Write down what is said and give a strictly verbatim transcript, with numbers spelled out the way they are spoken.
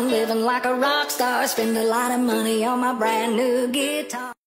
living like a rock star. Spend a lot of money on my brand new guitar.